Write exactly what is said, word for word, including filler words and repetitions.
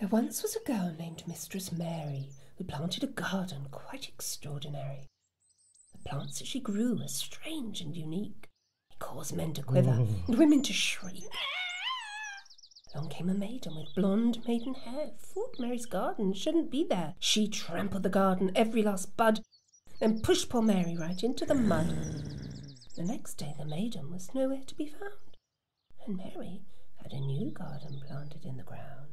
There once was a girl named Mistress Mary who planted a garden quite extraordinary. The plants that she grew were strange and unique. They caused men to quiver and women to shriek. Along came a maiden with blonde maiden hair, thought Mary's garden shouldn't be there. She trampled the garden, every last bud, then pushed poor Mary right into the mud. The next day the maiden was nowhere to be found, and Mary had a new garden planted in the ground.